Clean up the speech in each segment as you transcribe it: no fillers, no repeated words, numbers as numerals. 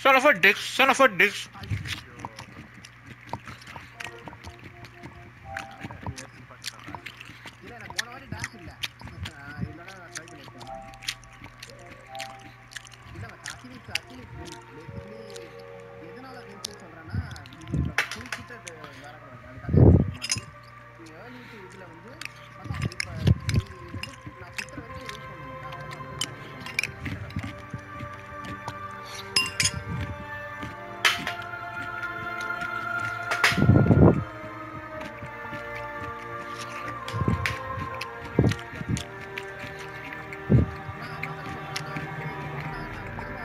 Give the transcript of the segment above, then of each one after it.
Son of a dick, son of a dick. இல்ல எனக்கு போன வாட்டி டாஷ் இல்ல இல்லனா நான் ட்ரை பண்ணிருப்பேன். இல்ல மச்சான் அக்கிலிஸ் பேசிக்கலி எதனால வின்ஸ் சொல்றேன்னா இது நம்ம குளிச்சிட்டு அது விளையாடக்கூடாது. அதுக்காக ஒரு மாதிரி ஏர்லி டு இதுல வந்து மச்சான் இப்ப இது வந்து நான் குத்துற வரைக்கும் வெயிட் பண்ண மாட்டேன். அவ்வளவுதான் அதுக்கப்புறம் ஒன்றும் பண்ண முடியாது. நான் அதனால தானே சொல்றேன். நான் வந்து இது பண்ணா நான் திரும்ப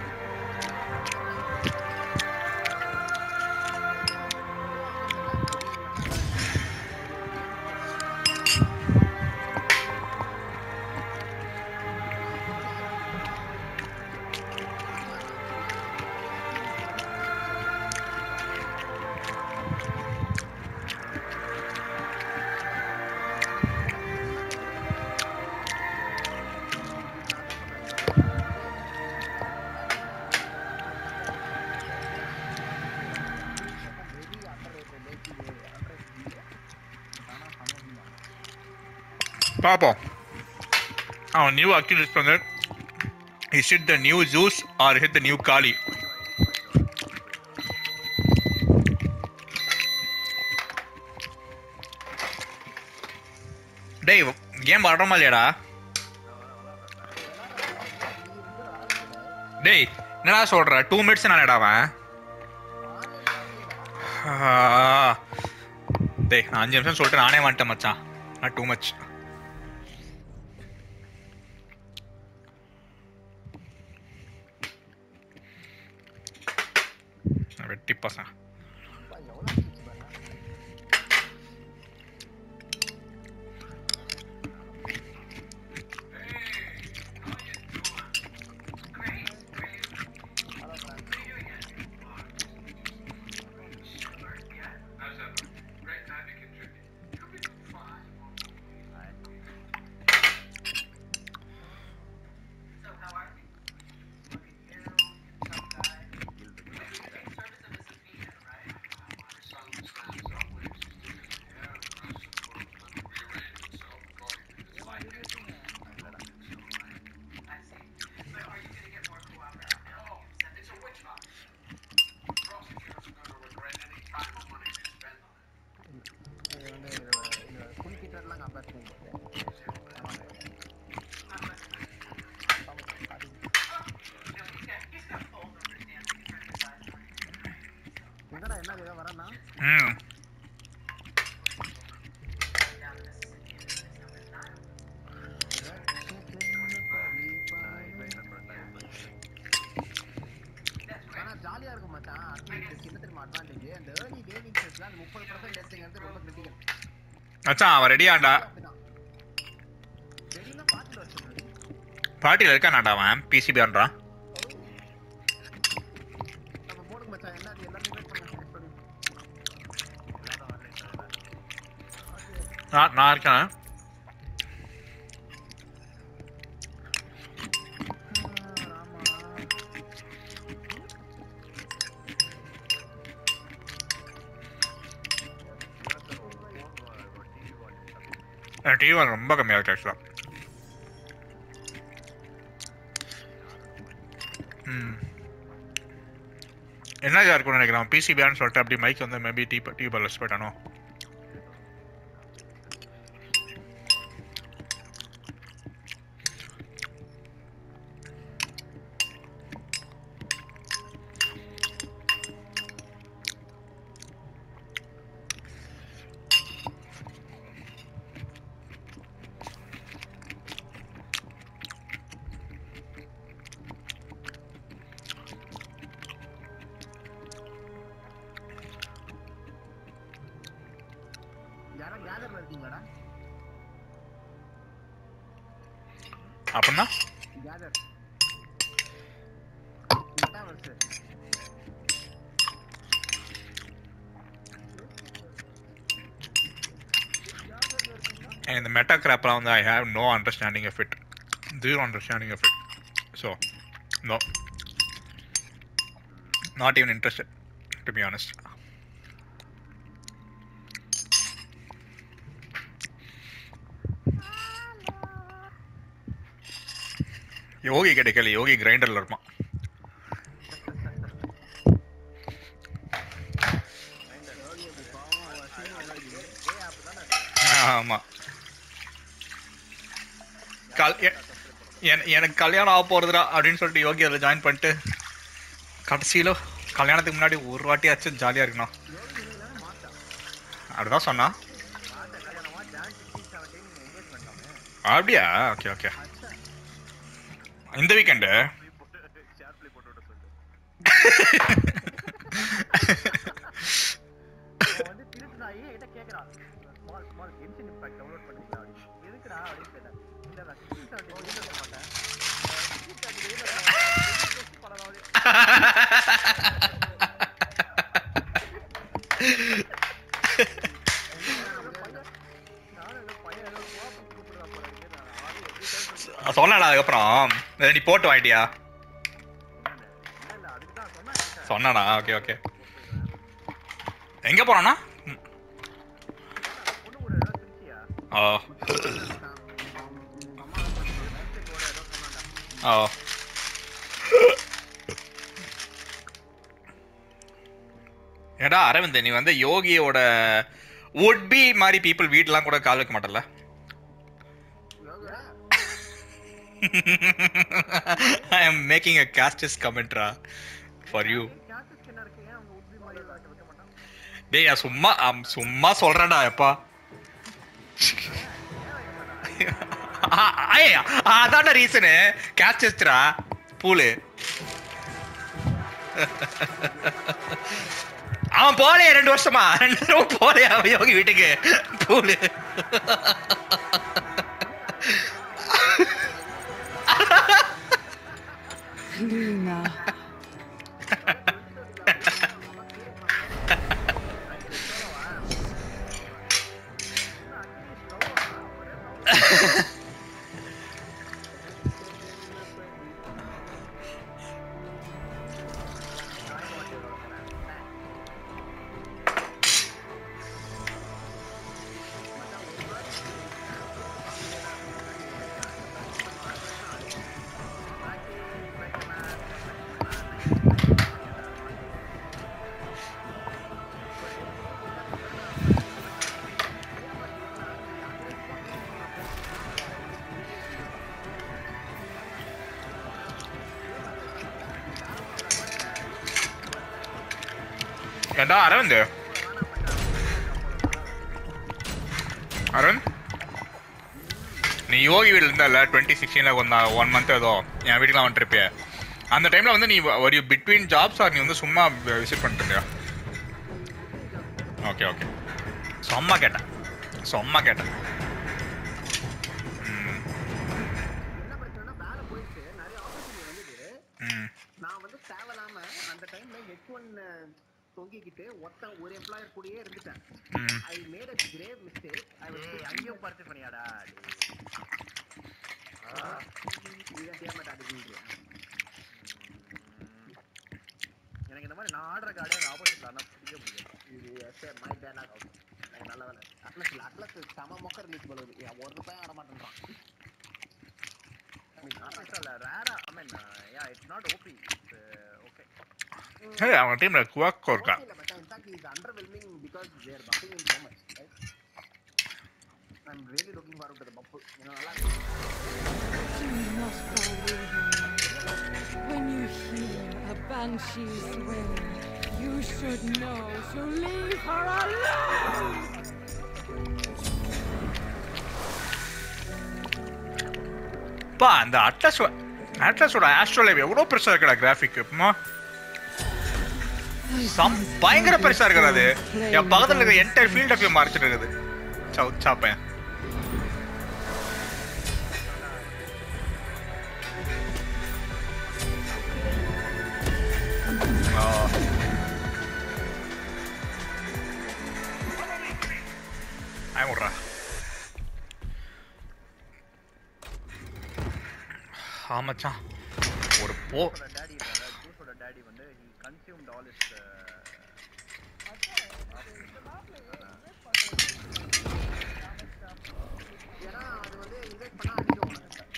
Papa. Our new Achilles tendon. Is it the new Zeus or is it the new Kali? டேய் கேம் ஆடுறோமா இல்லையாடா? டேய் என்னடா சொல்ற? 2 மினிட்ஸ் நானேடா அவன். டேய் நான் 5 நிமிஷம் சொல்லிட்டு நானே வந்துட்டேன் மச்சான். நான் டூ மச். வெட்டி பசங்க. ஜாலியா இருக்கும் மச்சான். அட்லீஸ்ட் சின்ன திரும்ப அட்வான்டேஜ் அந்த ஏர்லி கேமிங் ஃபேஸ்ல அந்த 30% டெஸ்டிங்கிறது ரொம்ப கிரிட்டிக்கல். மச்சான் அவன் ரெடியாண்டா? ரெடினா பாட்டில வச்சிருக்காரு. பாட்டில இருக்கானாடா அவன்? பிசிபி ஆன்றான். நம்ம போடுங்க மச்சான். எல்லாரும் வெயிட் பண்ணுங்க. நான் இருக்கேன். டிவி ரொம்ப கம்மியாக இருக்கு ஆக்சுவலாக. என்ன இருக்கும்னு நினைக்கிறேன். பிசிபியான்னு சொல்லிட்டு அப்படி மைக் வந்து மேபி டிவி பல்லஸ் போயிட்டானோ. அப்படின்னா இந்த மெட்டா கிராப்லாம் வந்து I have no understanding of it. Zero understanding of it. So no. Not even interested to be honest. Yogi கிடைக்கல, யோகி கிரைண்டர்ல இருப்பான். ஆமா, எனக்கு கல்யாணம் ஆக போறதுடா அப்படின்னு சொல்லிட்டு யோகி அதில் ஜாயின் பண்ணிட்டு கடைசியில கல்யாணத்துக்கு முன்னாடி ஒரு வாட்டியாச்சும் ஜாலியா இருக்கணும் அப்படிதான் சொன்னா. அப்படியா? Okay okay. இந்த வீக்கெண்டு சொன்னா அதுக்கப்புறம் நீ போட்டு வாங்கிட்டியா? சொன்னானா? Okay okay. எங்க போறானா? ஓ ஓ. ஏடா அரவிந்த், நீ வந்து யோகியோட would be மாதிரி பீப்புள் வீட்டெல்லாம் கூட கால் வைக்க மாட்டல? I am making a casteist comment for you. டேய் சும்மா சொல்றேன்டா எப்பா. அதான ரீசனு கேஸ்டா பூலு. அவன் போலையா 2 வருஷமா? 2 வருஷம் போலையா யோகி வீட்டுக்கு பூலு? ஏண்டா அரவிந்த், அரவிந்த் நீ யோகி வீட்டில் இருந்தால 2016 1 மந்த் ஏதோ என் வீட்டுக்குலாம் வந்துருப்பிய. அந்த டைமில் வந்து நீ ஒரு பிட்வீன் ஜாப்ஸ் ஆர் நீ வந்து சும்மா விசிட் பண்ணிட்டு இருந்தியா? Okay okay. சும்மா கேட்டேன். தொங்கிக்கிட்டு ஒரு எம்ப்ளாயர் கூடயே இருந்துட்டேன். I made a grave mistake. I was அங்கேயும் பார்த்து பண்ணியாடா. எனக்கு இந்த மாதிரி நான் ஆர்டர் கார்டு ஆப்போசிட்ல ஆனால் பிடிக்க முடியாது. இது மை பேனா நல்ல வேலை. அட்லஸ் சம மொக்க ரிலீஸ் பண்ணுது. ஒரு ரூபாய் ஆட மாட்டேன்றான். ரேரா I mean yeah it's not OP. Hey, அவன் டீம்ல குவாக்கோ இருக்கா? In fact, he is underwhelming because they are buffing him so much, right? I'm really looking forward to the buff. When you hear a banshee's wail, you should know to leave her alone. பா, அந்த அட்லஸோட ஆஸ்ட்ரோலைவ் எவ்வளோ பெருசா இருக்கடா graphic. பயங்கர பெருசா இருக்கிறது. என் பக்கத்துல இருக்கிற என்டையர் ஃபீல்ட் ஆஃப் வியூ மறைச்சிட்டு இருக்குது. சாப்பேன் விட்றா. ஆமாச்சான் ஒரு டாடி வந்து consumed all his ஏன்னா அது வந்து இன்வைட் பண்ணா அடிக்கும்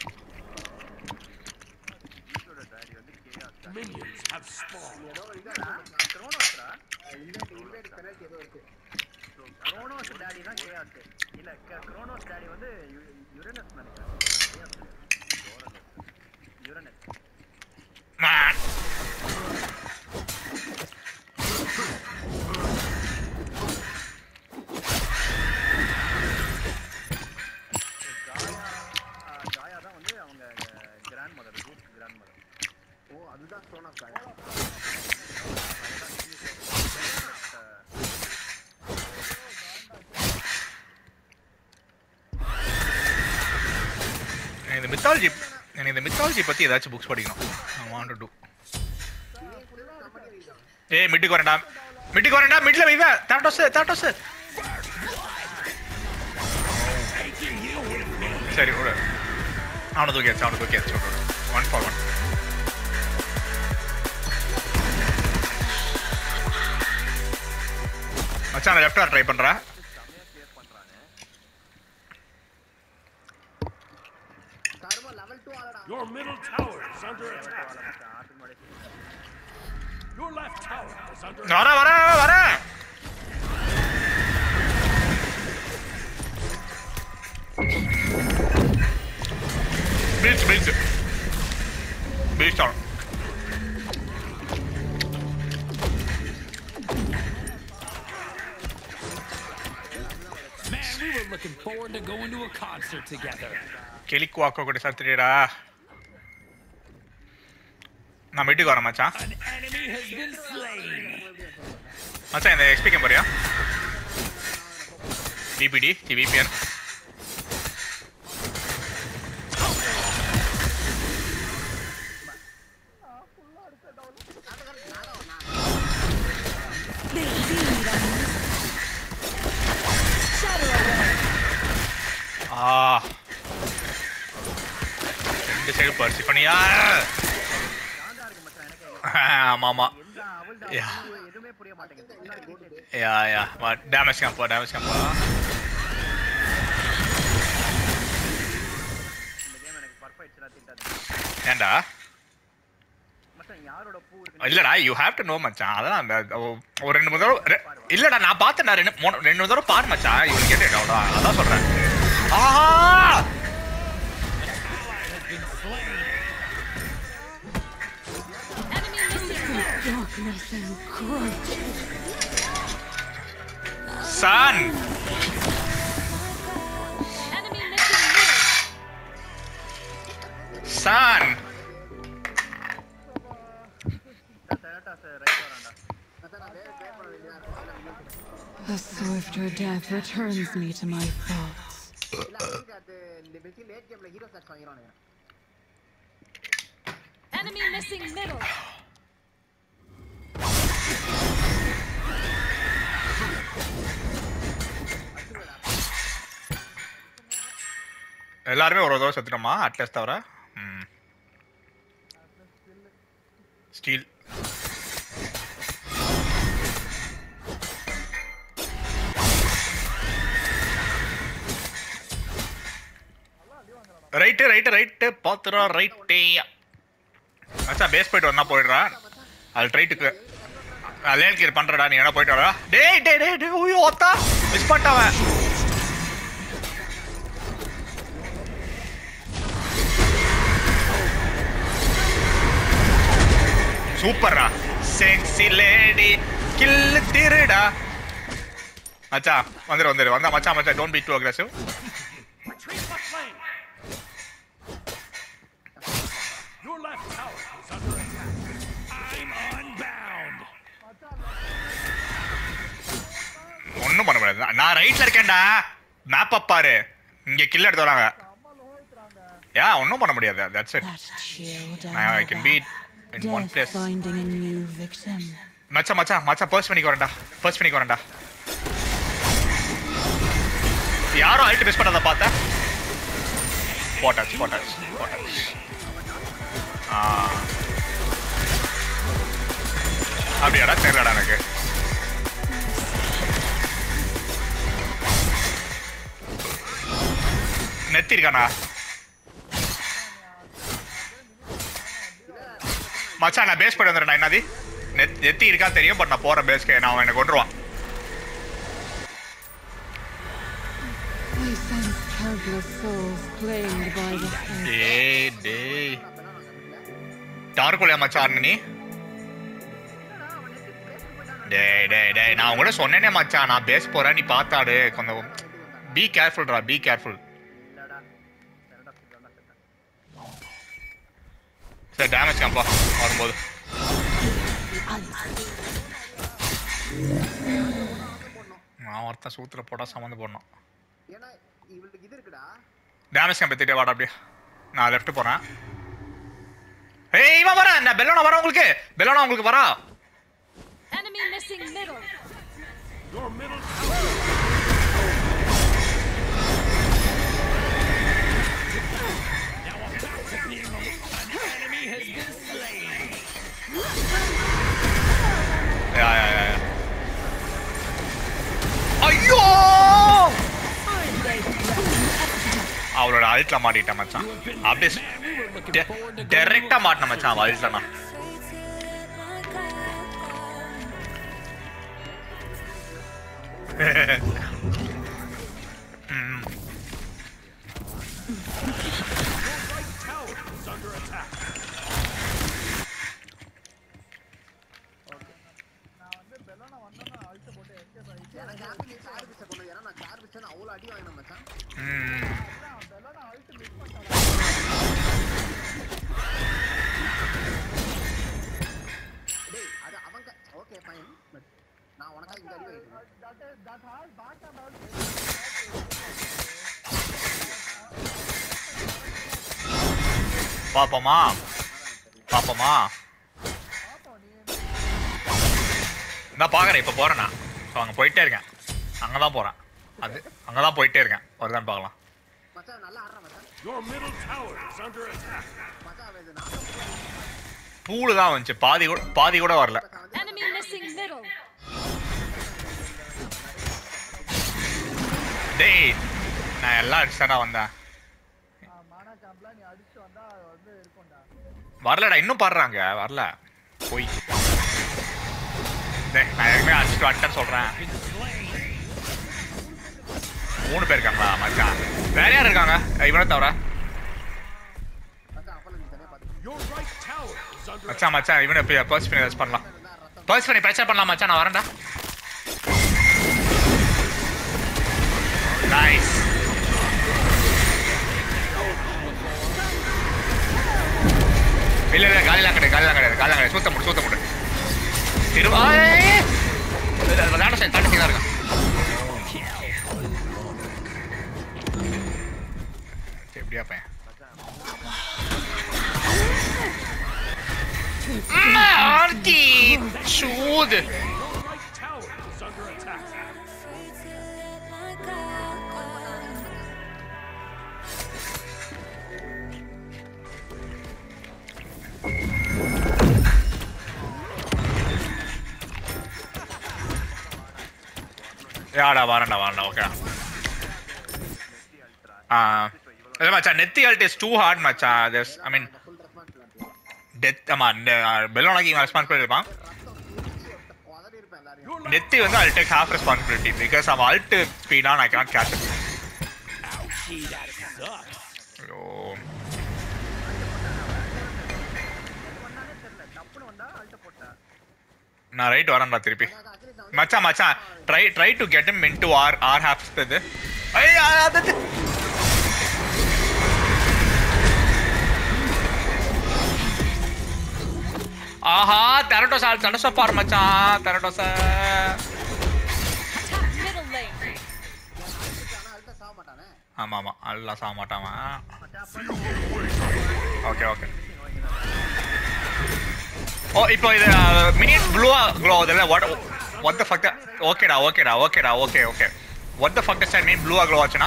வீட்டோட டாடி வந்து chaos Minions have spawned. ஏதோ இதா க்ரோனோஸ்ரா இன்வைட் பெனல்டி ஏதோ இருக்கு க்ரோனோஸ் டாடி தான் chaos இல்ல க்ரோனோஸ் டாடி வந்து யுரேனஸ் நினைக்கிறேன் யுரேனஸ் ஜாயா தான் வந்து அவங்க grandmother root grandmother ஓ அதுதான் க்ரோனோஸ் காய் இந்த மித்தாலஜி பத்தி ஏதாச்சும் புக்ஸ் படிக்கணும். I want to do. ஏய் மிட்டுக்கு வரேன்டா மிட்ல வைவா தாட்டோஸ் சரி விடு அவனை தூக்கியாச்சு 1 for 1 மச்சான் லெஃப்ட் ட்ரை பண்றா Your middle tower is under attack. Your left tower is under attack. வர Beach tower. Man, we were looking forward to going to a concert together. Kelik walk okoti sathirida. Na meeting varan macha. An enemy has been slain. Macha indha XP kem poriya? DPD, VPN. ரெண்டு side பர்சி பண்ணியா ஆமா எதுவுமே புரிய மாட்டேங்குது yeah damage கேம்பா இந்த game எனக்கு பர்ஃபெக்ட்டா திட்டாது ஏண்டா மச்சான் யாரோட பூ இருக்கு இல்லடா யூ ஹேவ் டு நோ மச்சான் அதான் அந்த ஒரு 2 தடவை இல்லடா நான் பார்த்தேன்டா 2 தடவை பாரு மச்சான் இவன் கேட்டேடா அதான் சொல்றேன் ஆஹா Darkness and crunch. Son! Enemy missing middle. Son! A swifter death returns me to my thoughts. Enemy missing middle. எல்லாருமே ஒரு தடவை செத்துட்டோமா அட்லஸ் தவிர ஸ்டீல் ரைட்டு பாத்துறோம் ரைட்டே மச்சான் பேஸ் போயிட்டு வந்தா போயிடுறா அது ரைட்டுக்கு லேன் கிளியர் பண்றடா நீ என்ன போயிட்டு வரா டேய் ஓய்யோ ஓத்தா மிஸ் பண்ணிட்டவன் சூப்பர்ரா செக்ஸி லேடி கில் திருடா மச்சா வந்துரு வந்தா மச்சா don't be too aggressive Retreat the flame. Your left tower is under attack. I'm unbound. ஒன்னும் பண்ண முடியாது நான் ரைட்ல இருக்கேன்டா மேப் அப் பாரு இங்க கில் எடுத்து வராங்க யா ஒன்னும் பண்ண முடியாது that's it That chill I can beat in one Death place finding a new victim. மச்சா பர்ஸ் பண்ணிக்கு வரேன்டா யாரும் ஹைட் மிஸ் பண்ணாத பார்த்தா போட்டாச்சு அப்படியாடா தெரியலடா எனக்கு. நெத்தி இருக்கானா மச்சான்? நான் பேஸ் போய் வந்துடுறேன். என்னது நெத்தி இருக்கா தெரியும், பட் நான் போறேன் பேஸ்க்கு. நான் அவன் எனக்கு கொண்டுருவான். டார்க்குள்ளே மச்சான் நீ? டேய் நான் உங்கள்கிட்ட சொன்னேனே மச்சான், நான் பேஸ் போறேன், நீ பார்த்தாடு. கொஞ்சம் பி கேர்ஃபுல்ரா, பி கேர்ஃபுல். சரி டேமேஜ் காம்பா வரும்போது. நான் ஒருத்தன் சூத்திர போட்டா சம்மந்து போடணும். டேமேஜ் காம்பா எடுத்துட்டே வாடா அப்படியே. நான் லெஃப்ட் போறேன். ஏய் இவன் வரேன். நான் பெல்லோனா வரேன் உங்களுக்கு. பெல்லோனா உங்களுக்கு வரா. Enemy missing middle. Your middle now I'm back to being an enemy has been slain. Yeah. ஐயோ அவளோட அழுத்தல மாட்டிட்டேன் மச்சான். அப்படியே டைரக்டா மாட்டின மச்சான் அவள் அழுத்தனா. பாப்போமா நான் பாக்குறேன். இப்ப போறேன் நான். அங்க போயிட்டே இருக்கேன். அங்கதான் போறேன். அது அங்கதான் போயிட்டே இருக்கேன். வருதான்னு பார்க்கலாம். Your middle tower is under attack. பூலு தான் வந்துச்சு. பாதி கூட வரல. Enemy missing middle. டேய் நான் எல்லாம் அடிச்சடா வந்தேன். வரலடா இன்னும் பாடுறாங்க. வரல போய். டேய் நான் ஏற்கனவே அடிச்சுட்டு வந்துட்டேன்னு சொல்றேன். 3 பேர் இருக்காங்களா மச்சான்? வேற யார் இருக்காங்க இவனை தவிர? மச்சான் இவனை பர்ஸ் பண்ணி ரெஸ்ட் பண்ணலாம். பர்ஸ் பண்ணி பிரச்சனை பண்ணலாம் மச்சான். நான் வரேன்டா. நைஸ். இல்ல காலிலாம் கிடையாது. சூத்த முடு தட்டு தான் இருக்கான். எப்படியா பையன் சூது. யாடா வரேன்டா ஓகே. இல்ல மச்சான் நெத்தி அல்ட் இஸ் டூ ஹார்ட் மச்சான். This I mean death. ஆமா பெல்லோனாக்கு இவன் ரெஸ்பான்சிபிலிட்டி இருப்பான். நெத்தி வந்து I'll take half responsibility because அவன் ult speed on I cannot catch it. ஐயோ நான் ரைட் வரேன்டா திருப்பி. மச்சான் try to get him into our half இது. ஐயா அது ஆஹா தெரட்டோசா பாரு மச்சான். தெரட்டோசா ஆமா எல்லாம் சாக மாட்டான். ஓகே ஓ இப்போ இது மினிட் ப்ளூவா க்ளோ ஆகுதுல்ல. what the fuck ஓகேடா okay what the fuck does that mean ப்ளூவா க்ளோ ஆச்சுனா?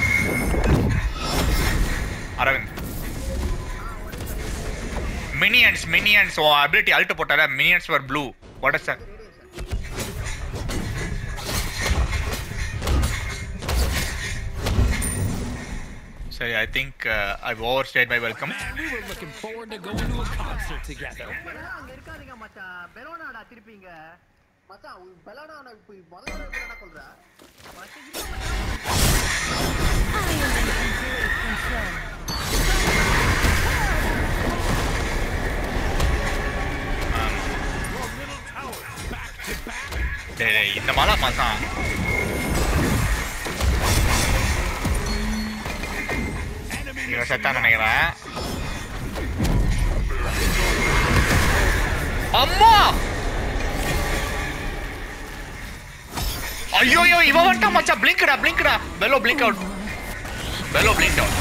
Aravind minions ability alt போட்டால minions were blue. What is that? Sorry, I think I've overstayed my welcome. Man, we were looking forward to going to a concert together. அங்க இருக்காதீங்க மச்சான். பெலோனாடா திருப்பிங்க. மச்சான் பெலோனா இப்ப முதல்ல என்ன சொல்ற? டேய் இந்த மாலா மச்சான். இவன் செத்தான் நினைக்கிறேன். அம்மா ஐயோ இவன் வந்துட்டான் மச்சான். பிளிங்க்டா below blink out. Below blink out.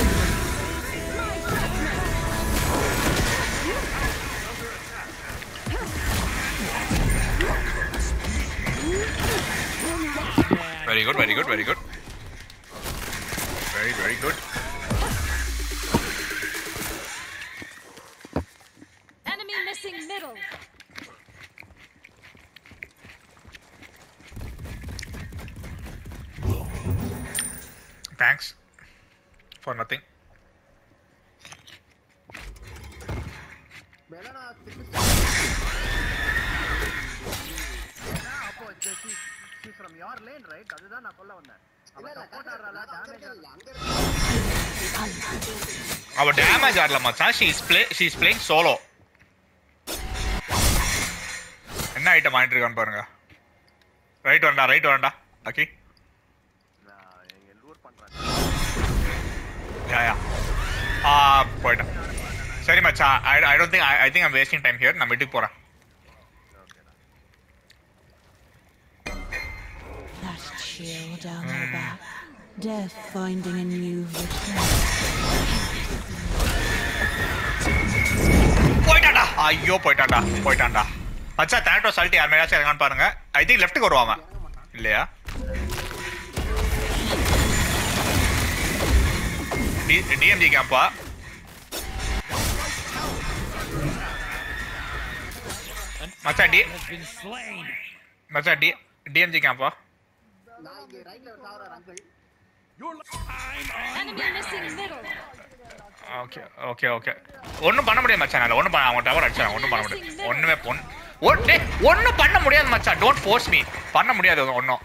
Very good. Very good. Enemy missing middle. Thanks for nothing. Bellona திருப்பி அப்போ she's from your lane, right? அதுதான் நான் சொல்ல வந்தேன். அவ சப்போர்ட் ஆறல டேமேஜ் அவ டேமேஜ் ஆறல மச்சான். she is playing solo. என்ன ஐட்டம் ஆயிட்டு இருக்கான்னு பாருங்க. ரைட் வரண்டா ஓகே. எங்க லூர் பண்றாங்க. யா போய்டா. சரி மச்சான். I don't think I think I'm wasting time here. நான் வீட்டுக்கு போறேன். That chill down her back. Death finding a new victim. போய்டான்டா. ஐயோ போய்டான்டா. மச்சான் தேனட்டோ சால்ட்டி யார் மேலாச்சும் இருக்கான்னு பாருங்க. ஐ திங்க் லெஃப்ட்டுக்கு வருவாங்க இல்லையா? டிஎம்ஜி கேம்பா. மச்சான் டிஎம்ஜி கேம்பா. நான் இங்க ரைட்ல ஒரு சாவற uncle. Enemy missing middle. Okay ஒன்றும் பண்ண முடியாது மச்சான். ஒன்றும் பண்ண அவங்க டவர் அடிச்சாங்க. ஒன்றும் பண்ண முடியாது. ஒன்றும் பண்ண முடியாது மச்சான். Don't force me. பண்ண முடியாது ஒன்றும்.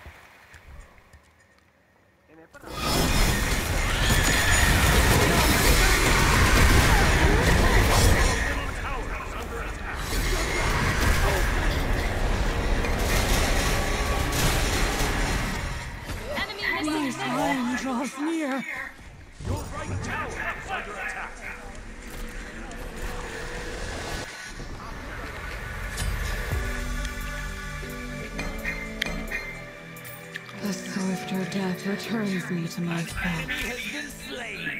Time draws near. Your right tower is under attack. The swifter death returns me to my foe. Enemy has been slain.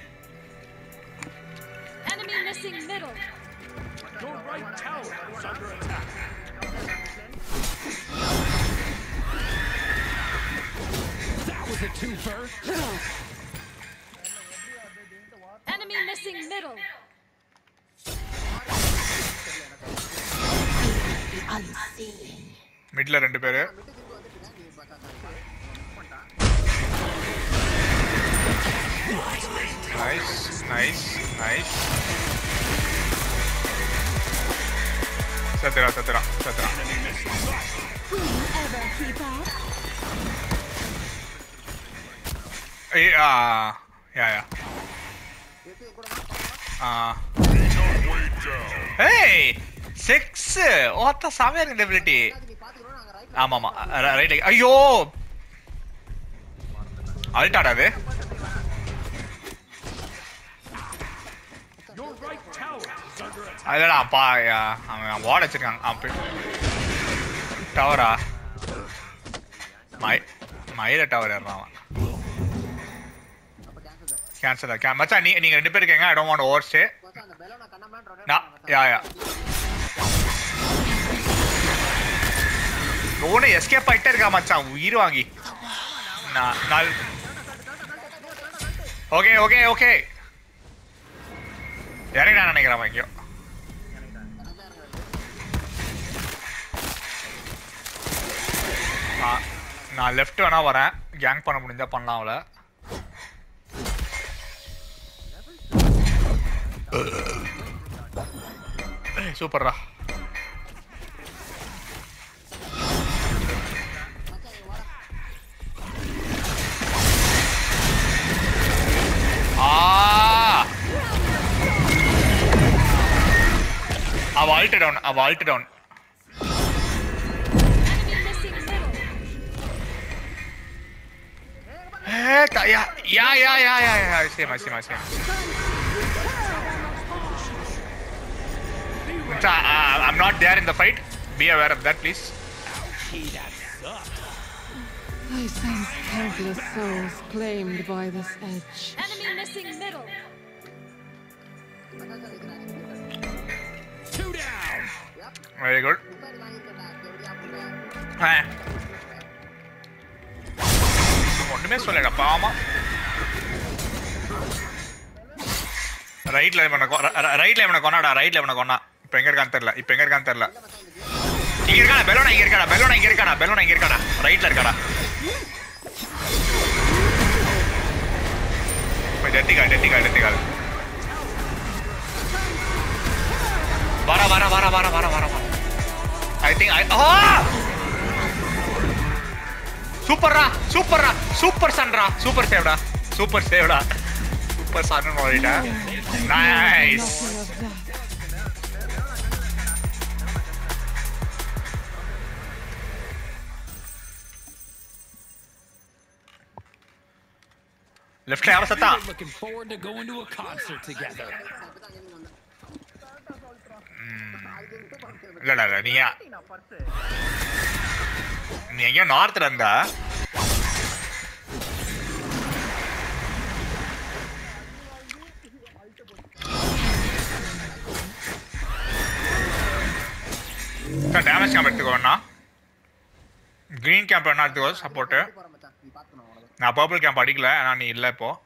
Enemy missing middle. Your right tower is under attack. That was a twofer. Enemy missing middle. Unseen. மிட்ல ரெண்டு பேரு. Nice. சத்ரா. Will you ever keep up? Yeah. Hey! 6! What the Samuel ability? ஆமாமா right. ஐயோ அல்டாடா அது. Your right tower is under attack. அதடா அப்பா அவன் வார்ட் வச்சிருக்காங்க. டவரா மயில டவர் ஏறான் அவன். கேன்சல் மச்சான். நீங்க ரெண்டு பேர் இருக்கீங்க. I don't want over stay. மச்சான் அந்த பெலோனா கண்ணாம ரொட்டேட் யா ஓனே எஸ்கேப் ஆயிட்டே இருக்கா மச்சான். உயிர் வாங்கி நான் ஓகே இறங்கினா நினைக்கிறேன். எங்கேயோ நான் லெஃப்ட் வேணா வரேன், கேங் பண்ண முடிஞ்சா பண்ணலாம் அவளை. சூப்பர்ரா. அவ ஆல்ட் டவுன், அவ ult down. Yeah. I see him. I'm not there in the fight. Be aware of that, please. I sense countless souls claimed by this edge. Enemy missing middle. Two down. Very good. ஒண்ணுமே சொல்லல பாமா. ரைட்ல இவனை கொன்னாடா, ரைட்ல இவனை கொன்னா. இப்போ எங்க இருக்கான்னு தெரியல. இங்க இருக்காடா, பெலோனா இங்க இருக்காடா. ரைட்ல இருக்காடா. போய் டெட்டிகால். வர. I think சூப்பர் சன்டா. சூப்பர் சேவ்டா. சூப்பர் சன்னு ஓடிட்டா. நைஸ். லெஃப்ட்ல யார சத்தா? Looking forward to going to a concert together. இல்ல நீ எங்கேயோ நார்த்ல இருந்தா. டேமேஜ் கேம்ப் எடுத்துக்கோண்ணா. கிரீன் கேம்ப் என்ன எடுத்துக்கோ சப்போர்ட்டு. நான் பர்பிள் கேம்ப் அடிக்கல, ஆனால் நீ இல்லை இப்போ.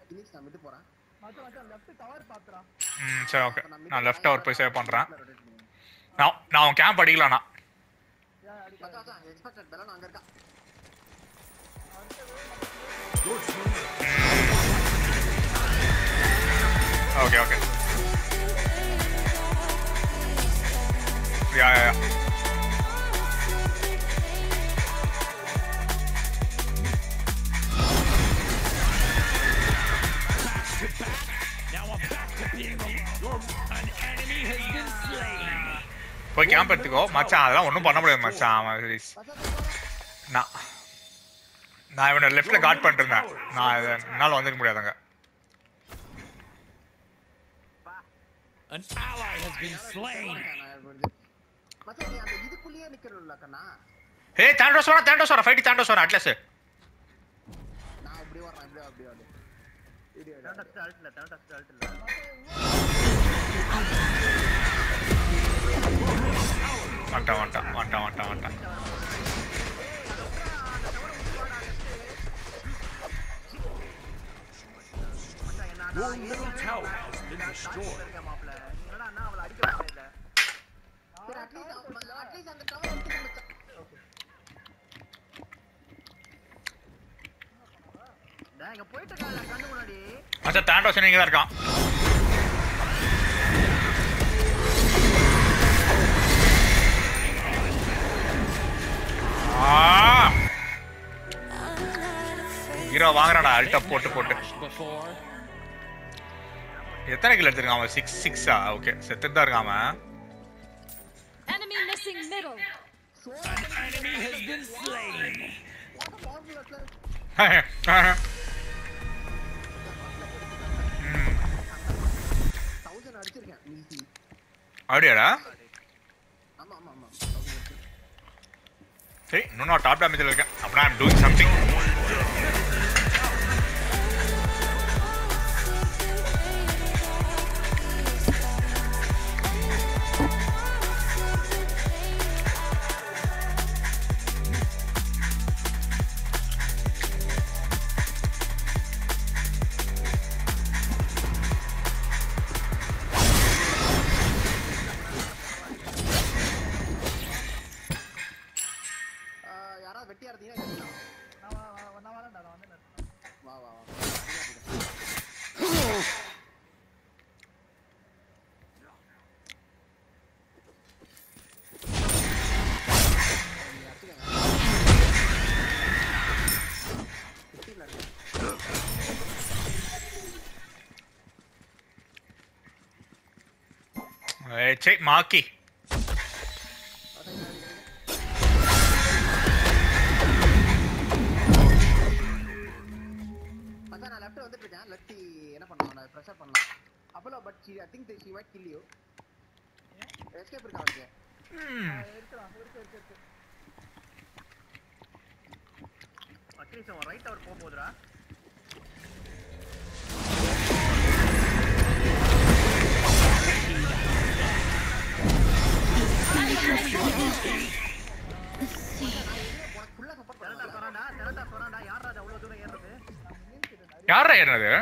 சரி ஓகே, நான் லெஃப்ட் அவர் போய் சேவ் பண்ணுறேன். நான் அவன் கேம்ப் அடிக்கலண்ணா. ஓகே யா போய் கேம்ப் எடுத்துக்கோ மச்சான். அதெல்லாம் ஒன்றும் பண்ண முடியாது மச்சான். நான் இவனை லெஃப்ட்ல கார்ட் பண்ணிட்டு இருந்தேன். என்னால் வந்துக்க முடியாதுங்க. An ally has been slain. Hey, Thanos வர fight Thanos வர அட்லஸ். நான் இப்படி வரேன். வந்துட்டான். Your middle tower has been destroyed. மச்சான் தாண்டோஸ் இங்க தான் இருக்கான். ஹீரோ வாங்குறாடா அல்டா போட்டு. எத்தனை கில் எடுத்துருக்கான் அவன்? 6-6. ஓகே செத்துட்டு தான் இருக்கான் அவன். Enemy missing middle. An enemy has been slain. அப்படியாடா? சரி இன்னும் நான் டாப் டேமேஜில் இருக்கேன். அப்படின்னா ஐம் டூயிங் சம்திங். சே மாக்கி மச்சான் நான் லெஃப்ட் வந்துட்டு இருக்கேன். லெஃப்ட் என்ன பண்ணலாம்? நான் பிரஷர் பண்ணலாம். Apollo but I think she might kill you. Escape இருக்கா அவருக்கு? இருக்கு. அட்லீஸ்ட் அவன் ரைட் அவர் போகும்போதுடா. ஃபுல்லா சப்போர்ட் தெரட்டா சொன்னான்டா யாரா அது அவ்வளவு தூரம் ஏறுறது? யாரா ஏறினது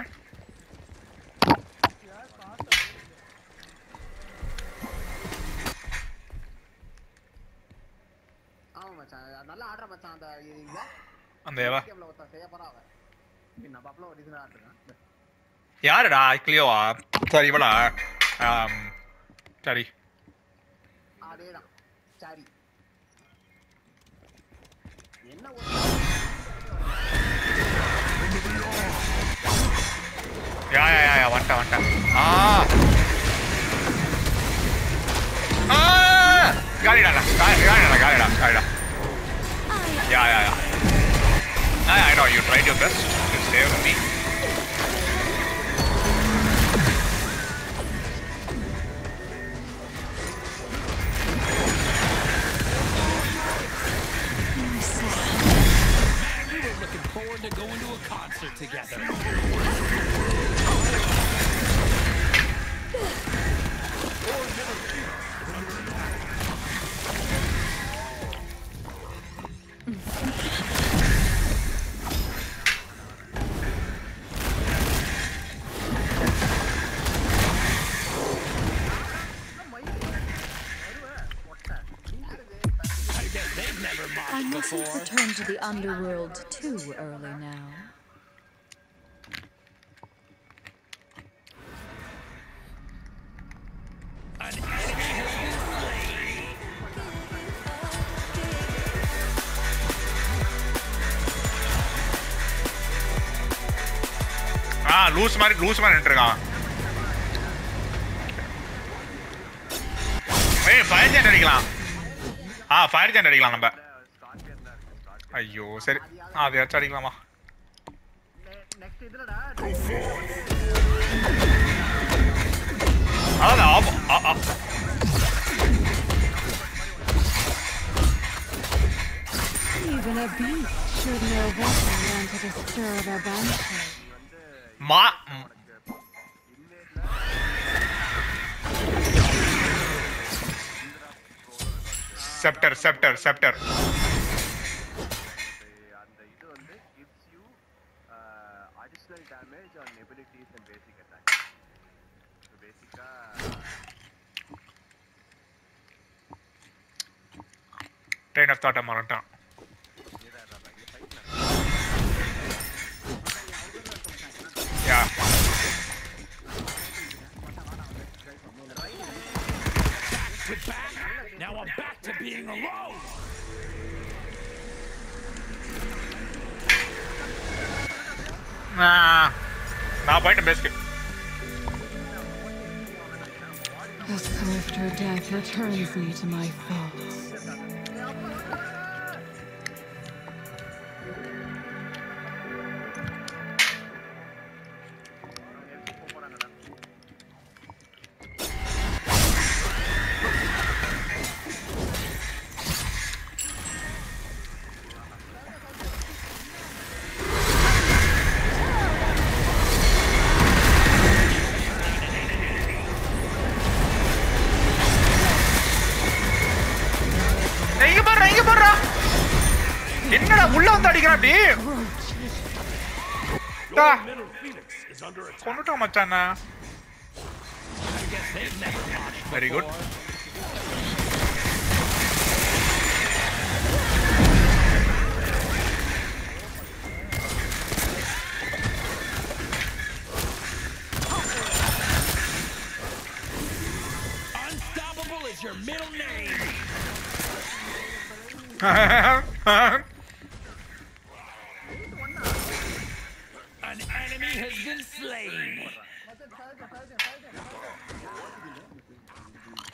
ஆமா மச்சான் நல்லா ஆடுற மச்சான். அந்த இங்க அந்த ஏவா கேம்ல ஒருத்த செய்ய போறா அவ. நான் பாப்பல ஒரிஜினல் ஆடுறேன். யாருடா கிளியோவா சரி இவளா சரி அதேதான் சரி. என்ன யா வந்துட்டேன் காலிடா yeah I know you tried your best to save me. We were looking forward to going to a concert together. I mustn't return to the underworld too early now. An enemy has been slain. Loose மாதிரி நின்றுருக்கான். Fire ஜென்ட் அடிக்கலாம். Fire ஜென்ட் அடிக்கலாம் நம்ம. ஐயோ சரி அதையாச்சும் அடிக்கலாமா? Next இதுலடா அதான் Even a beast should know better than to disturb a banshee. Scepter அந்த இது வந்து gives you additional damage on abilities and basic attack. So basically train of thought மாறட்டான். Yeah Now I'm back to being alone. நான் போயிட்டு பேசுக்கு. A swifter death returns me to my thoughts. என்னடா உள்ள வந்து அடிக்கிறான் அப்படி? கொண்டுட்டோம் மச்சானா. Very good. Unstoppable is your middle name. An enemy has been slain.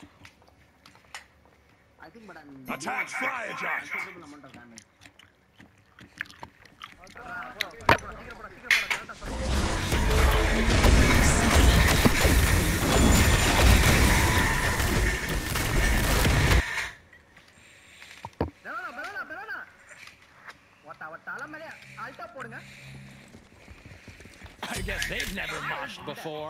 I think, but I'm Attack fire giant. considerable amount of damage. Bellona தலை மேலே ஆல்டா போடுங்க. I guess they've never moshed before.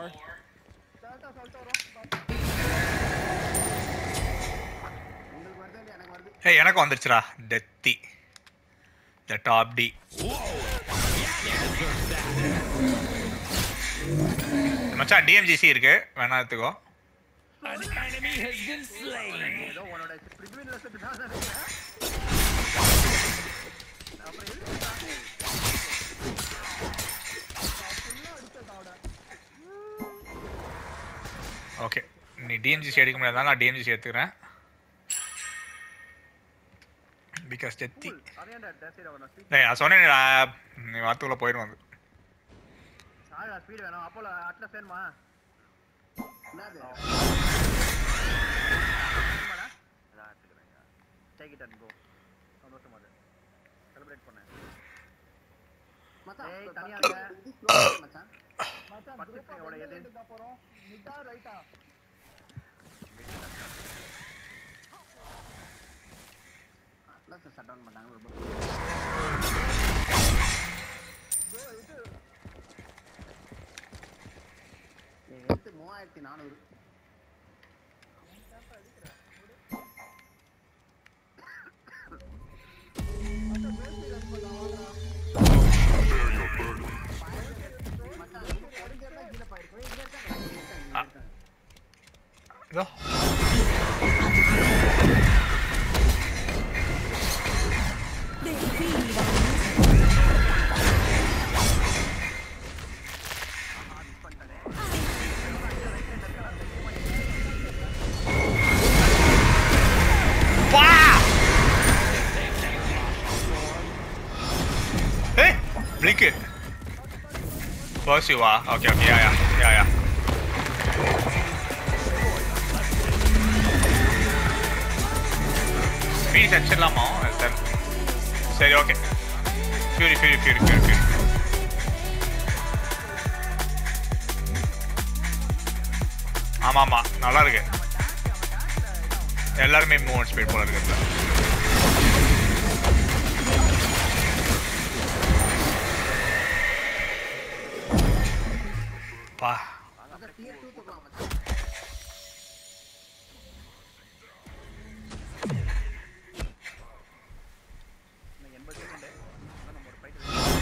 உங்களுக்கு வருது இல்லையா? எனக்கு வருது. ஏய் எனக்கு வந்துருச்சுடா டெத்தி த டாப் டி. மச்சான் டிஎம்ஜிசி இருக்கு வேணா எடுத்துக்கோ. An enemy has been slain. ஏதோ உன்னோட பிரிட்வின் லெசன் தான் நினைக்கிறேன். ஓகே நீ டிஎம்ஜிசி எடுக்க முடியாதா? நான் டிஎம்ஜிசி எடுத்துக்கிறேன். பிகாஸ் டெத்தி அதையேண்டா டேசில வரணும். டேய் நான் சொன்னேன் நீ வாத்துக்குள்ள போயிடும் வந்து. சாகா ஸ்பீட் வேணும். அப்போல அட்லஸ் வேணுமா? என்னது? வேணுமாடா? அதான் எடுத்துக்கிறேங்க. Take it and go. சந்தோஷமா இரு. செலிப்ரேட் பண்ணு. மச்சான், ஏய், இப்ப தனியா பக்கத்துல இருக்க. இது slow ஆ மச்சான். பக்கத்துல எவ்வளவு எது? Atlas shut down பண்ணாங்க bro. என் ஹெல்த் 3400. இதோ blink it. First you are. Okay, yeah. Speed அடிச்சிடலாமா? சரி ஓகே. ஃபியூரி. ஆமாமா நல்லா இருக்கு. எல்லாருமே மூவ்மெண்ட் ஸ்பீட் போல இருக்கு. பா அத tier 2 போலாம் மச்சான். இன்னும் 80 செகண்ட். நம்ம ஒரு ஃபைட்.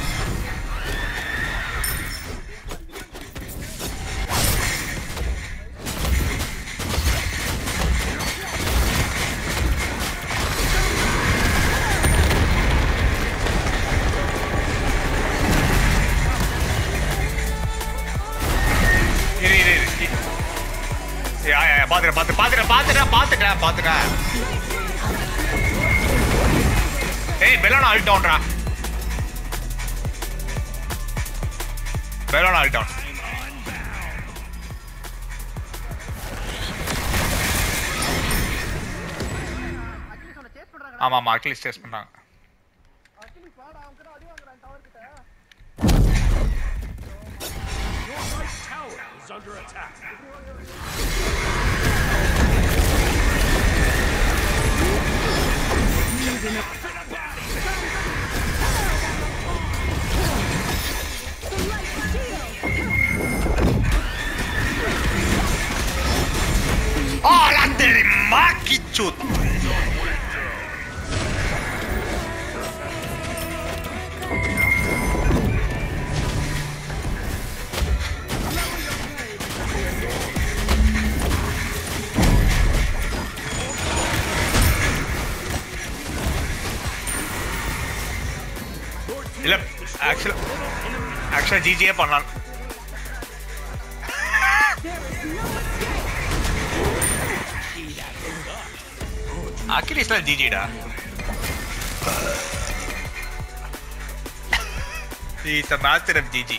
பாத்துட்டேன். ஏய் பெலோனா அல்ட் டவுன்டா. Bellona ult down. ஆமா அட்லீஸ்ட் டெஸ்ட் பண்றாங்க. Your right tower is under attack. Oh, la termakichut! இல்ல ஆக்சுவலா ஜிஜியே பண்ணலாம். அகிலேஷ்ல ஜிஜிடா. He's a master of GG.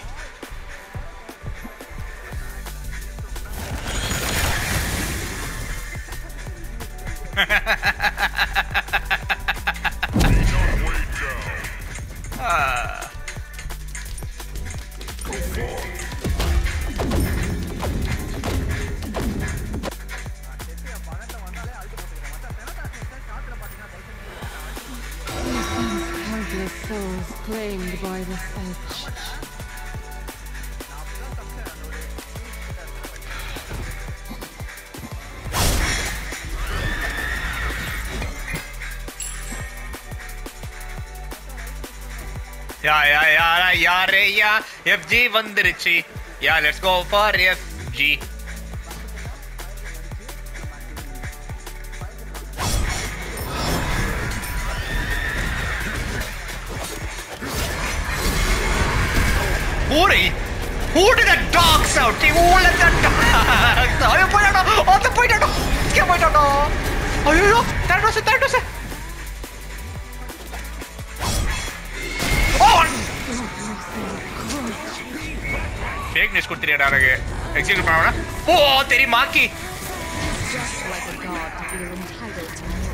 this edge. யாரையா FG வந்துருச்சு. Yeah, let's go for FG. Who did the dogs out? Who let the dogs? Ayyo, poyada. Otta poyada. Iske poyada. Ayyo, that was it. Oh! Fake news kuttiriya nage. Execute panavana. Oh, teri maa ki. Just like a god to feel entitled to more.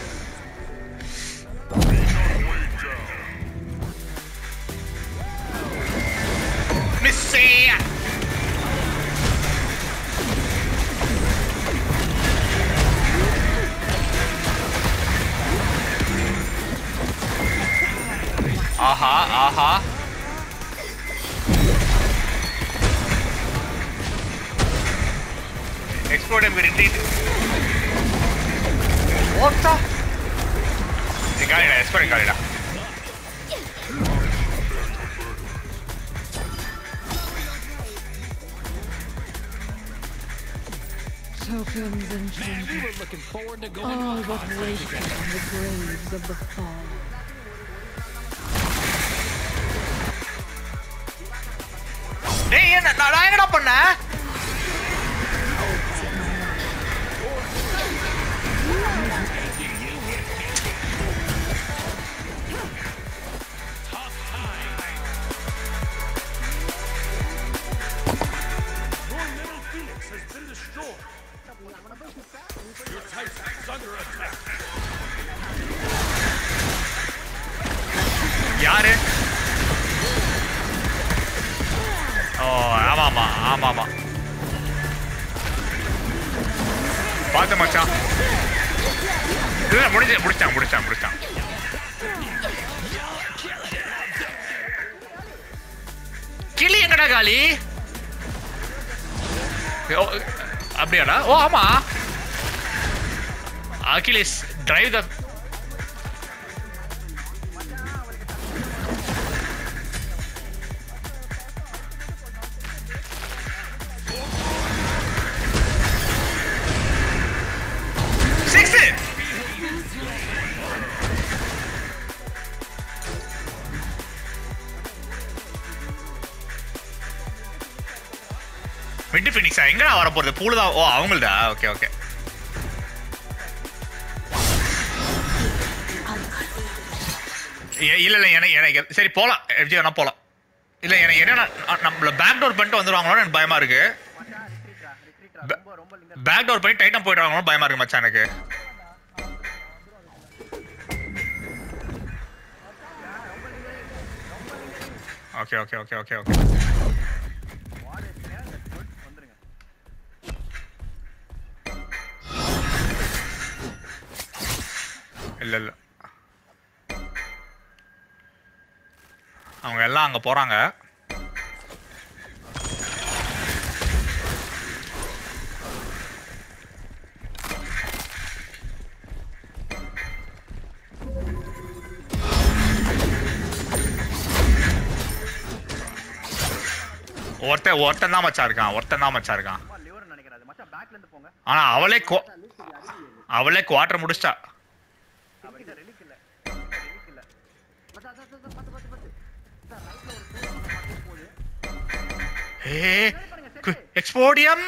Missy. Aha. Explode him, retreat. What the? Explode got it. Tokens and Man, we were trinkets, looking forward to going all to a but concert wasted together. on the graves of the fallen. டேய் நான் என்னடா பண்ண? Your middle Phoenix has been destroyed. Your Titan is under attack. யாரு? ஓ ஆமாமா. பாத்து மச்சான். இல்ல முடிச்சான். கிளி எங்கடா காலி? அப்படியாடா? ஓ ஆமா. அகிலேஷ் டிரைவ் த மிட் ஃபினிக்ஸா எங்கடா வர போறது? பூல் தான். ஓ அவங்கள்டா. ஓகே. இல்ல எனக்கு சரி போலாம். FG வேணா போலாம். இல்ல எனக்கு என்ன நம்மள பேக் டோர் பண்ணிட்டு வந்துருவாங்களோன்னு எனக்கு பயமா இருக்கு. பேக் டோர் பண்ணி டைட்டன் போயிடுவாங்களோ பயமா இருக்கு மச்சான் எனக்கு. ஓகே. இல்ல அவங்க எல்லாம் அங்க போறாங்க. ஒருத்தன் தான் மச்சா இருக்கான். ஆனா அவளே குவார்டர் முடிச்சிட்டா. எக்ஸ்போடியம்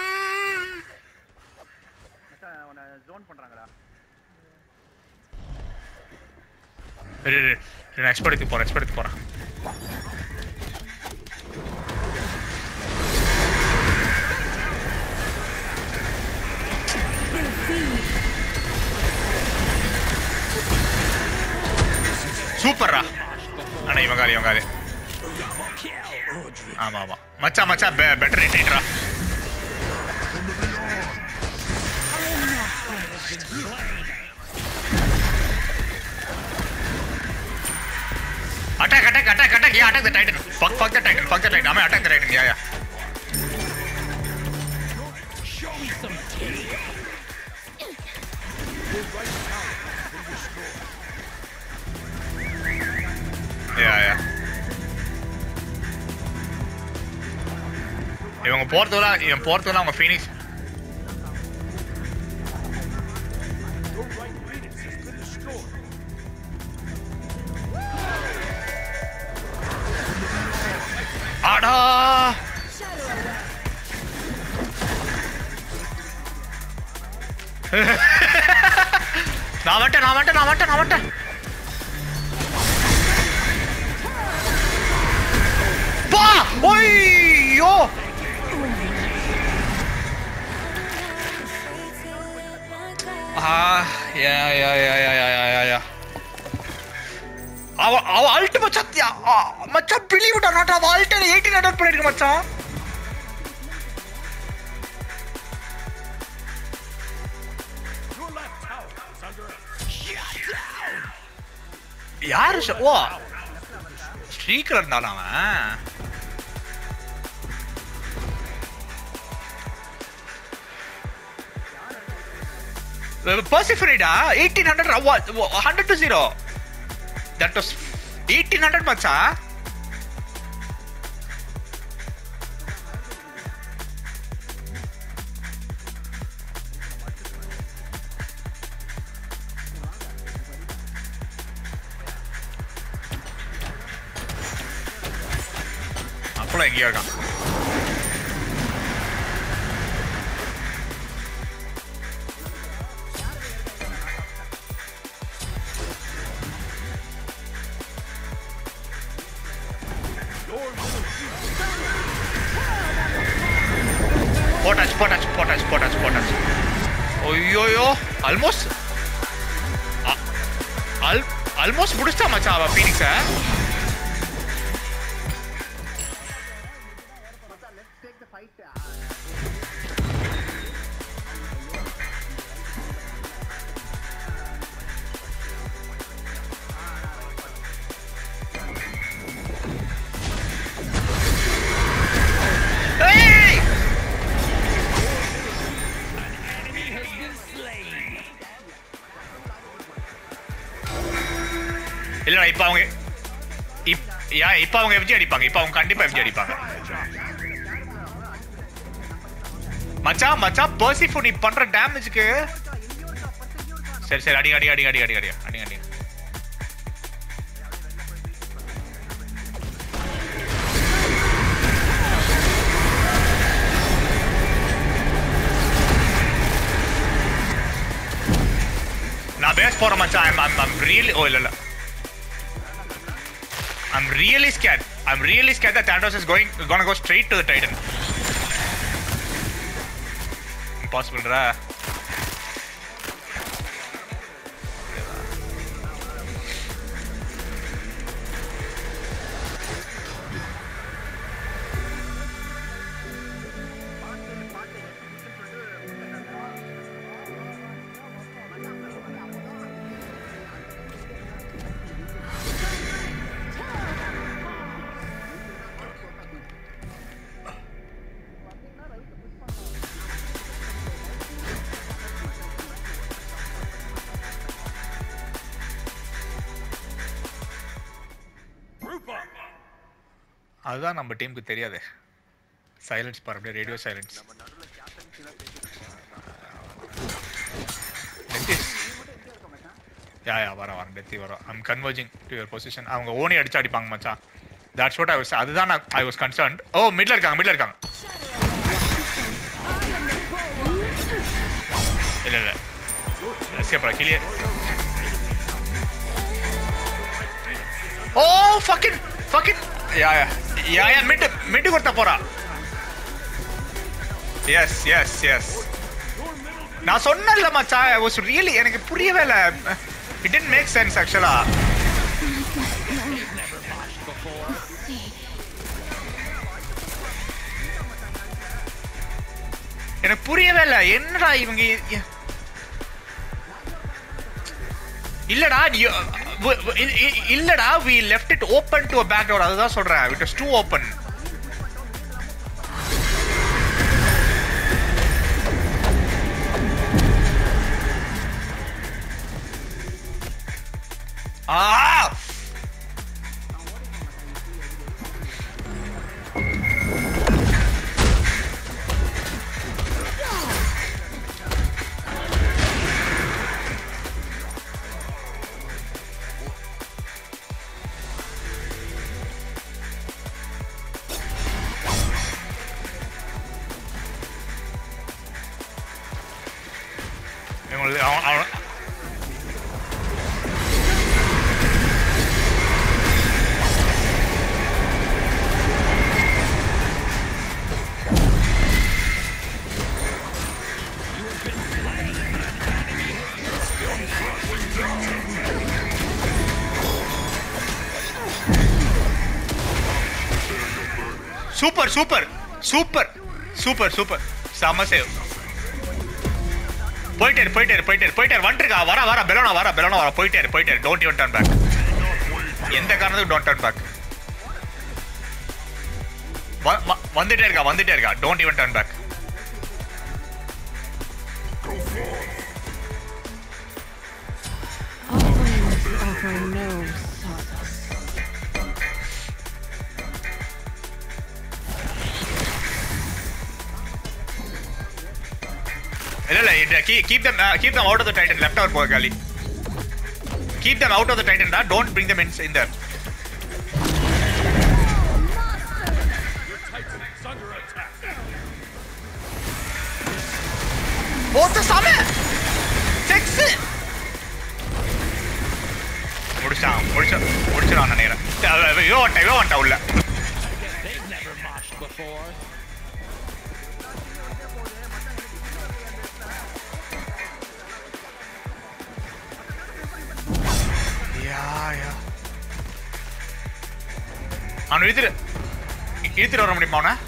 ஜோன் பண்றாங்கடா. எக்ஸ்போர்ட் போறேன். சூப்பர்ரா. ஆனா இவன் காலி. ஆமா மச்சான் பெட்டர் ரைட்ரா. Attack. Yeah, attack the Titan. Fuck the Titan. I mean, attack the Titan. Yeah. Show me some teeth. Your right tower has been destroyed. Yeah. இவன் போறதுல அவங்க Phoenix. Your right Phoenix has been destroyed. ஆடா நான் வந்துட்டேன் பா ஓய்யோ அவ ult மச்சான் believe it or not அவ அல்ட் 18 அட்டாக் பண்ணிருக்கு மச்சான் Your left tower is under யாரு ஓ ஸ்ட்ரீக்கர் இருந்தானா அவன் Persephone 1800 100 to 0 that was 1800 macha அப்பள எங்க இருக்கான் Potas. Oyoyo, almost முடிச்சா மச்சான் அவ Phoenix let's take the fight. இல்ல இப்ப அவங்க FG அடிப்பாங்க இப்ப அவங்க கண்டிப்பா FG அடிப்பாங்க மச்சான் Persephone நீ பண்ற டேமேஜ்க்கு சரி அடி நான் பேஸ் போறேன் மச்சான் I'm really இல்ல I'm really scared that Thanatos is gonna go straight to the Titan. Impossible, ra. அதுதான் நம்ம டீமுக்கு தெரியாது சைலன்ஸ் பாரு அப்படியே ரேடியோ சைலன்ஸ் வரேன் டெத்தி வரோம் I'm converging to your position அவங்க ஓனி அடிச்சு அடிப்பாங்க மச்சான் தட்ஸ் வாட் அதுதான் ஐ வாஸ் கன்சர்ன்ட் ஓ மிட்ல இருக்காங்க இல்ல எஸ்கேப் கிளியர் ஓ fucking மிட் கொடுத்த போறா எஸ் நான் சொன்னல மச்சான் I was really எனக்கு புரியவே இல்ல it didn't make sense actually எனக்கு புரியவே இல்ல என்னடா இவங்க இல்லடா இல்லடா we left it open to a back door அதுதான் சொல்றேன் it was too open super செம சேவ் போயிட்டே வந்துருக்கா வர பெலோனா போயிட்டே டோன்ட் ஈவன் டர்ன் பேக் எந்த காரணத்துக்கு டோன்ட் டர்ன் பேக் வந்துட்டே இருக்கா don't even turn back keep them out of the Titan. Left out for Gali. Keep them out of the Titan. Don't bring them in there. Your Titan is under attack. Both the same. Six. முடிச்சான் நினைக்கிறேன். இவன் வந்துட்டா உள்ள. They've never marched before. அவனை இழுத்துட்டு வர முடியுமா அவனை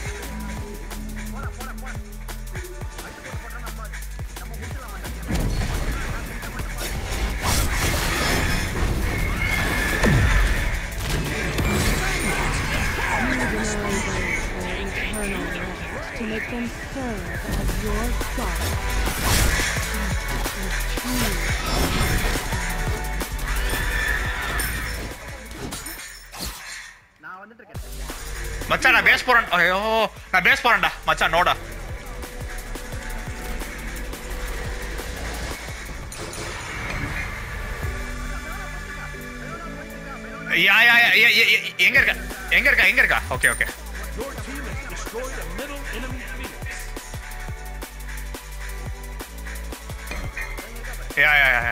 to make them serve as your god. மச்சான் நான் பேஸ் போறேன் ஐயோ நான் பேஸ் போறேன்டா மச்சான் நோடா எங்க இருக்கா okay Your team has destroyed a middle enemy Phoenix. Yeah.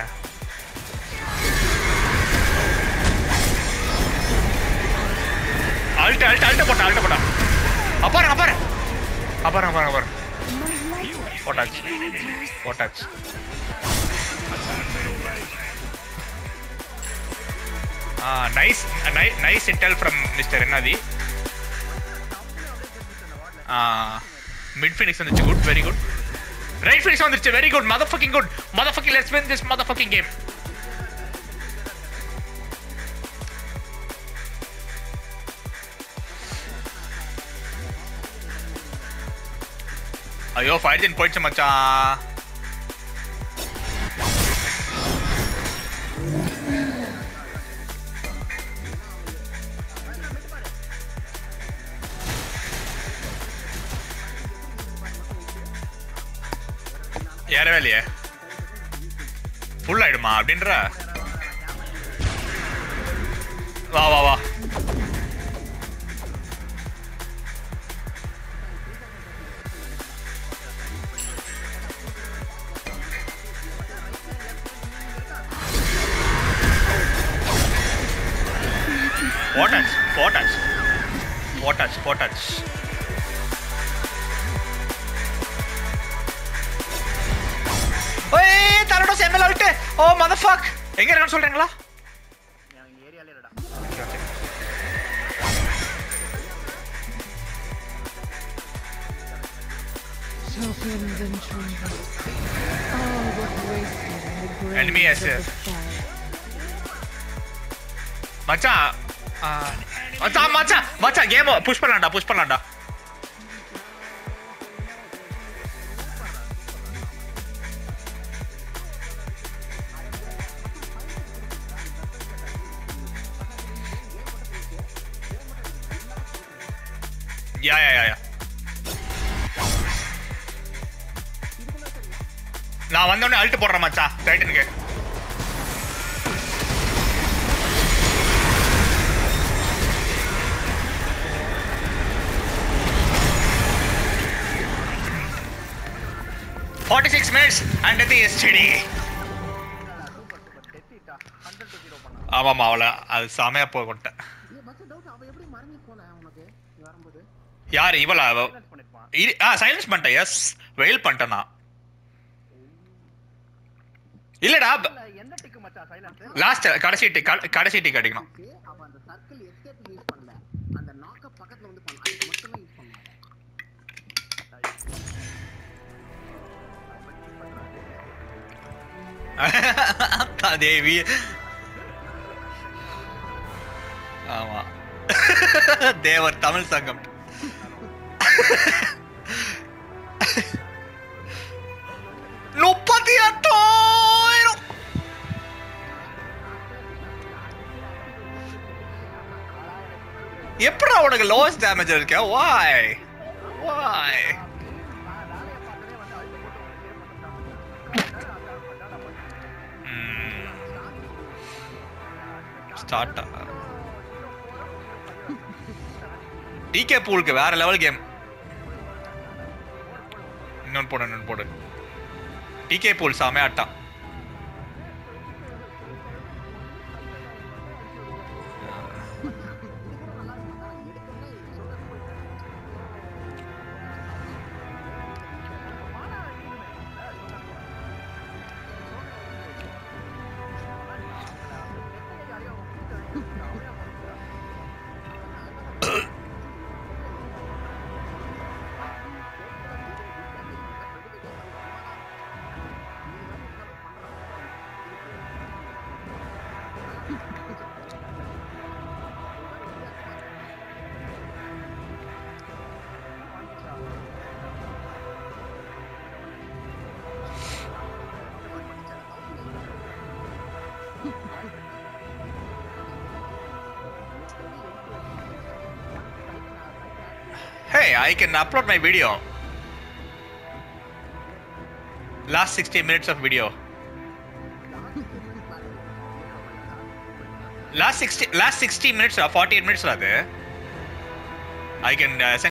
அல்ட்ட போட்டா அப்பாரு போட்டாச்சு nice intel from Mr. Enadi. Mid Phoenix வந்துச்சு good, very good. Right Phoenix வந்துச்சு very good, motherfucking good. Motherfucking let's win this motherfucking game. ஐயோ fire ஜென் போயிடுச்சு மச்சான் ஏறவே இல்லையே ஃபுல் ஆயிடுமா அப்படின்ற வா Vortex. Hey, Thanatos ML ult. Oh motherfuck. எங்க இருக்கான்னு சொல்றீங்களா? நான் ஏரியால இல்லடா. Enemy SS. மச்சான் மச்சான் மச்சான் மச்சான் கேம் புஷ் பண்ணலாம்டா யா நான் வந்தோடனே அல்ட் போடுறேன் மச்சான் டைட்டனுக்கு. $46 minutes and the STD. ஆமாமா அவளை அது செமையா போய் கொண்டேன். யாரு இவளா? சைலன்ஸ் பண்ணிட்டேன். எஸ் வெயில் பண்ணிட்டேன் நான். இல்லடா லாஸ்ட் கடைசி டிக் அடிக்கணும். தேவி ஆமா தேவர் தமிழ் சங்கம். எப்படா உனக்கு லோஸ் டேமேஜ் இருக்க? வாய் ஸ்டார்ட் டிகே பூலுக்கு வேற லெவல் கேம். இன்னொன்னு போடு டிகே பூல் சாமே ஆட்டான். Hey, I can upload my video. Last 60 minutes of video. Last 60 minutes, 48 minutes are there. I can send